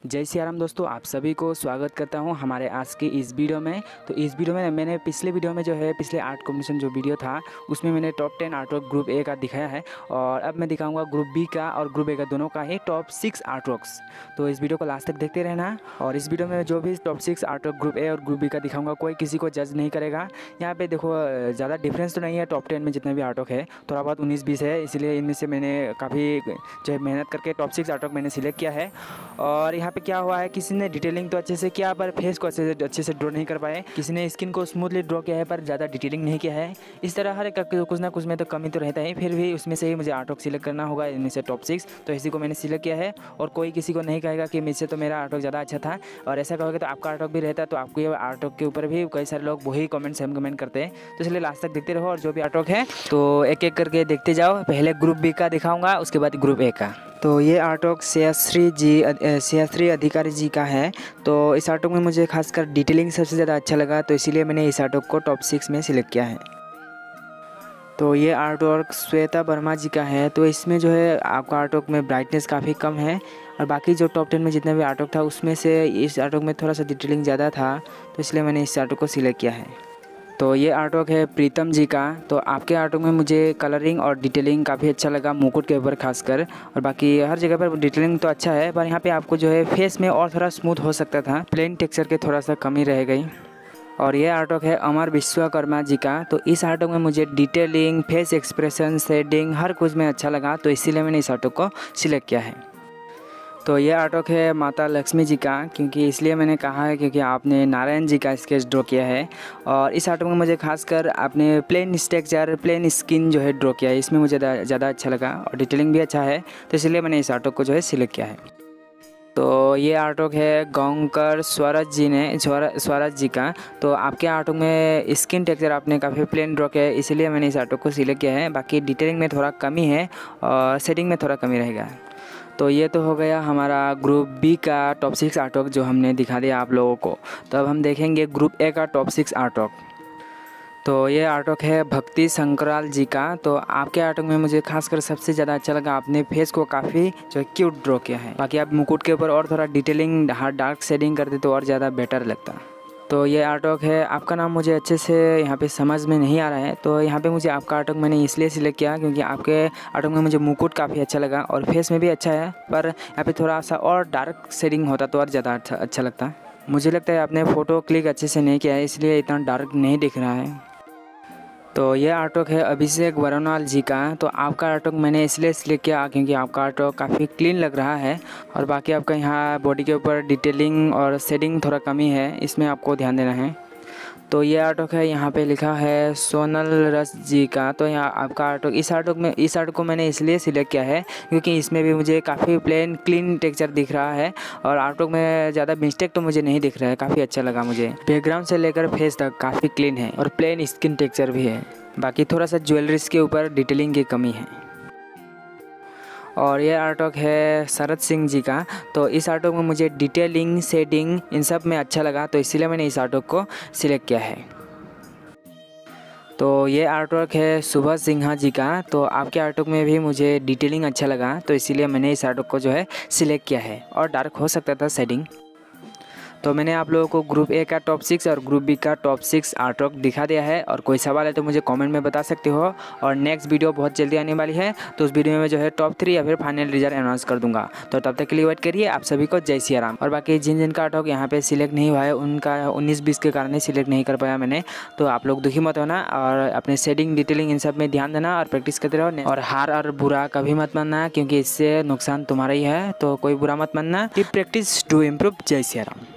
जय सिया राम दोस्तों, आप सभी को स्वागत करता हूं हमारे आज की इस वीडियो में। तो इस वीडियो में मैंने पिछले वीडियो में जो है पिछले आर्ट कॉम्पिटिशन जो वीडियो था उसमें मैंने top 10 art work group A का दिखाया है और अब मैं दिखाऊंगा ग्रुप बी का और ग्रुप ए का दोनों का ही टॉप 6 आर्ट वर्क्स। तो इस वीडियो को लास्ट तक देखते रहना और इस वीडियो में जो भी top 6 art work group A और ग्रुप बी का दिखाऊंगा कोई किसी को जज नहीं करेगा। यहाँ पे देखो ज़्यादा डिफरेंस तो नहीं है, टॉप 10 में जितने भी आर्ट वर्क है थोड़ा बहुत 19-20 है, इसलिए इनमें से मैंने काफ़ी जो है मेहनत करके टॉप 6 आर्ट वर्क मैंने सिलेक्ट किया है। और यहाँ पे क्या हुआ है, किसी ने डिटेलिंग तो अच्छे से किया पर फेस को अच्छे से ड्रॉ नहीं कर पाए, किसी ने स्किन को स्मूथली ड्रॉ किया है पर ज़्यादा डिटेलिंग नहीं किया है। इस तरह हर एक कुछ ना कुछ में तो कमी तो रहता है, फिर भी उसमें से ही मुझे आर्ट वर्क सिलेक्ट करना होगा इनमें से टॉप 6। तो इसी को मैंने सिलेक्ट किया है और कोई किसी को नहीं कहेगा कि मुझसे तो मेरा आर्ट वर्क ज़्यादा अच्छा था, और ऐसा कहोगे तो आपका आर्ट वर्क भी रहता है। तो आपको ये आर्ट वर्क के ऊपर भी कई सारे लोग वही कमेंट सेम कमेंट करते हैं, तो इसलिए लास्ट तक देखते रहो और जो भी आर्ट वर्क है तो एक एक करके देखते जाओ। पहले ग्रुप बी का दिखाऊंगा, उसके बाद ग्रुप ए का। तो ये आर्ट वर्क सेयाश्री अधिकारी जी का है। तो इस आर्ट वर्क में मुझे खासकर डिटेलिंग सबसे ज़्यादा अच्छा लगा, तो इसीलिए मैंने इस आर्ट वर्क को टॉप 6 में सिलेक्ट किया है। तो ये आर्ट वर्क श्वेता वर्मा जी का है। तो इसमें जो है आपका आर्ट वर्क में ब्राइटनेस काफ़ी कम है और बाकी जो टॉप 10 में जितने भी आर्ट वर्क था उसमें से इस आर्ट वर्क में थोड़ा सा डिटेलिंग ज़्यादा था, तो इसलिए मैंने इस आर्ट वर्क को सिलेक्ट किया है। तो ये आर्ट वर्क है प्रीतम जी का। तो आपके आर्ट वर्क में मुझे कलरिंग और डिटेलिंग काफ़ी अच्छा लगा, मुकुट के ऊपर खासकर, और बाकी हर जगह पर डिटेलिंग तो अच्छा है, पर यहाँ पे आपको जो है फेस में और थोड़ा स्मूथ हो सकता था, प्लेन टेक्सचर के थोड़ा सा कमी रह गई। और ये आर्ट वर्क है अमर विश्वकर्मा जी का। तो इस आर्ट वर्क में मुझे डिटेलिंग, फेस एक्सप्रेशन, शेडिंग हर कुछ में अच्छा लगा, तो इसीलिए मैंने इस आर्ट वर्क को सिलेक्ट किया है। तो ये आर्ट वर्क है माता लक्ष्मी जी का, क्योंकि इसलिए मैंने कहा है क्योंकि आपने नारायण जी का स्केच ड्रॉ किया है और इस आर्ट वर्क में मुझे खासकर आपने प्लेन स्ट्रक्चर, प्लेन स्किन जो है ड्रॉ किया है, इसमें मुझे ज़्यादा अच्छा लगा और डिटेलिंग भी अच्छा है, तो इसलिए मैंने इस आर्ट वर्क को जो है सिलेक्ट किया है। तो ये आर्ट वर्क है गौंकर स्वराज जी का। तो आपके आर्ट वर्क में स्किन टेक्सचर आपने काफ़ी प्लेन ड्रॉ किया है, इसलिए मैंने इस आर्ट वर्क को सिलेक्ट किया है। बाकी डिटेलिंग में थोड़ा कमी है और शेडिंग में थोड़ा कमी रहेगा। तो ये तो हो गया हमारा ग्रुप बी का टॉप 6 आर्ट वर्क जो हमने दिखा दिया आप लोगों को। तो अब हम देखेंगे ग्रुप ए का टॉप 6 आर्ट वर्क। तो ये आर्ट वर्क है भक्ति शंकराल जी का। तो आपके आर्ट वर्क में मुझे खासकर सबसे ज़्यादा अच्छा लगा, आपने फेस को काफ़ी जो है क्यूट ड्रॉ किया है। बाकी आप मुकुट के ऊपर और थोड़ा डिटेलिंग डार्क शेडिंग करते तो और ज़्यादा बेटर लगता। तो ये आर्ट वर्क है, आपका नाम मुझे अच्छे से यहाँ पे समझ में नहीं आ रहा है, तो यहाँ पे मुझे आपका आर्ट वर्क मैंने इसलिए सिलेक्ट किया क्योंकि आपके आर्ट वर्क में मुझे मुकुट काफ़ी अच्छा लगा और फेस में भी अच्छा है, पर यहाँ पे थोड़ा सा और डार्क शेडिंग होता तो और ज़्यादा अच्छा लगता। मुझे लगता है आपने फ़ोटो क्लिक अच्छे से नहीं किया है, इसलिए इतना डार्क नहीं दिख रहा है। तो ये आर्ट वर्क है अभिषेक वरनवाल जी का। तो आपका आर्ट वर्क मैंने इसलिए सिलेक्ट किया क्योंकि आपका आर्ट वर्क काफ़ी क्लीन लग रहा है और बाकी आपका यहाँ बॉडी के ऊपर डिटेलिंग और शेडिंग थोड़ा कमी है, इसमें आपको ध्यान देना है। तो ये आर्ट वर्क है, यहाँ पे लिखा है सोनल रस जी का। तो यहाँ आपका आर्ट वर्क, इस आर्ट वर्क को मैंने इसलिए सिलेक्ट किया है क्योंकि इसमें भी मुझे काफ़ी प्लेन क्लीन टेक्सचर दिख रहा है और आर्ट वर्क में ज़्यादा मिस्टेक तो मुझे नहीं दिख रहा है, काफ़ी अच्छा लगा मुझे। बैकग्राउंड से लेकर फेस तक काफ़ी क्लीन है और प्लेन स्किन टेक्सचर भी है, बाकी थोड़ा सा ज्वेलरीज के ऊपर डिटेलिंग की कमी है। और ये आर्ट वर्क है शरद सिंह जी का। तो इस आर्ट वर्क में मुझे डिटेलिंग, शेडिंग इन सब में अच्छा लगा, तो इसीलिए मैंने इस आर्ट वर्क को सिलेक्ट किया है। तो ये आर्ट वर्क है सुभाष सिन्हा जी का। तो आपके आर्ट वर्क में भी मुझे डिटेलिंग अच्छा लगा, तो इसीलिए मैंने इस आर्ट वर्क को जो है सिलेक्ट किया है और डार्क हो सकता था शेडिंग। तो मैंने आप लोगों को ग्रुप ए का टॉप 6 और ग्रुप बी का टॉप 6 आर्ट वर्क दिखा दिया है, और कोई सवाल है तो मुझे कमेंट में बता सकते हो। और नेक्स्ट वीडियो बहुत जल्दी आने वाली है, तो उस वीडियो में जो है टॉप 3 या फिर फाइनल रिजल्ट अनाउंस कर दूंगा। तो तब तक के लिए वेट करिए। आप सभी को जय सिया राम। और बाकी जिन का आर्ट वर्क यहाँ पे सिलेक्ट नहीं हुआ है उनका 19-20 के कारण ही सिलेक्ट नहीं कर पाया मैंने, तो आप लोग दुखी मत होना और अपने शेडिंग, डिटेलिंग इन सब में ध्यान देना और प्रैक्टिस करते रहो। और हार और बुरा कभी मत मानना, क्योंकि इससे नुकसान तुम्हारा ही है, तो कोई बुरा मत मानना। Keep practice to improve. जय सिया राम।